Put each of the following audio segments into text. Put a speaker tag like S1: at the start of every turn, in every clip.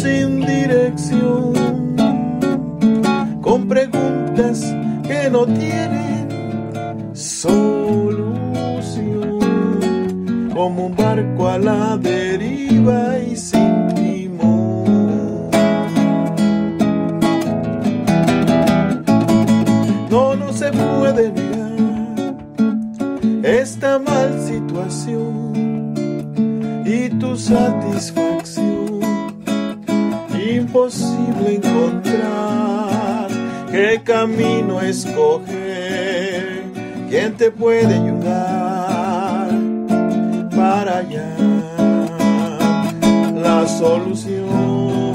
S1: sin dirección, con preguntas que no tienen solución, como un barco a la deriva y sin timón. No se puede negar esta mal situación y tu satisfacción. Imposible encontrar qué camino escoger, quién te puede ayudar para hallar la solución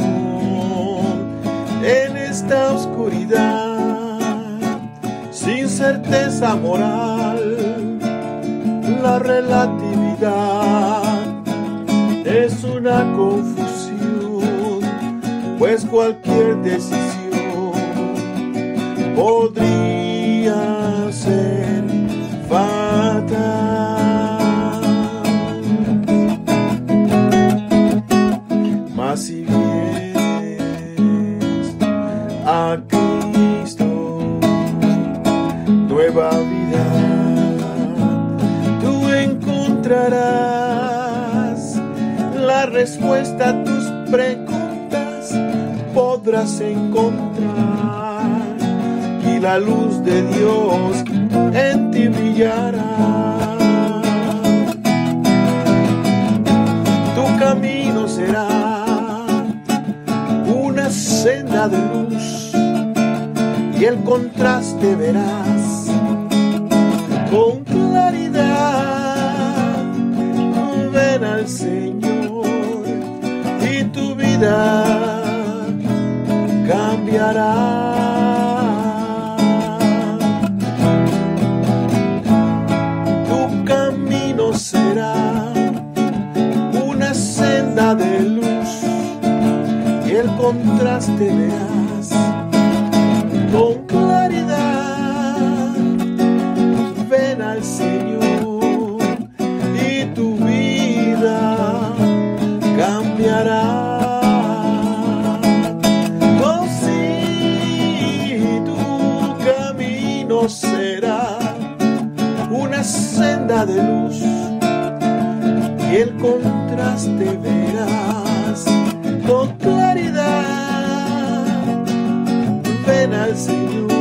S1: en esta oscuridad sin certeza moral. La relatividad es una confusión, pues cualquier decisión podría ser fatal. Mas si vienes a Cristo, nueva vida tú encontrarás. La respuesta a tus preguntas podrás encontrar, y la luz de Dios en ti brillará. Tu camino será una senda de luz, y el contraste verás con claridad. Ven al Señor y tu vida cambiará. Tu camino será una senda de luz, y el contraste verás con claridad. Ven al Señor y tu vida cambiará. Oh, sí, tu camino será una senda de luz, y el contraste verás con claridad. Ven al Señor